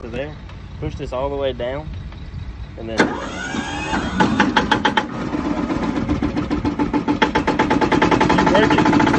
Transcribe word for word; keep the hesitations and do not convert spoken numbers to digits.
to there. Push this all the way down, and then keep working.